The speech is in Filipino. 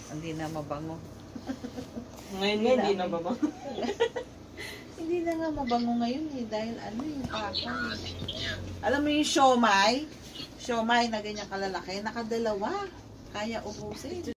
Hindi na mabango. Ngayon nga, hindi na ba? Hindi na nga mabango ngayon eh. Dahil ano yung pakal. Alam mo yung siomay? Siomay na ganyan kalalaki. Nakadalawa. Kaya ubusin.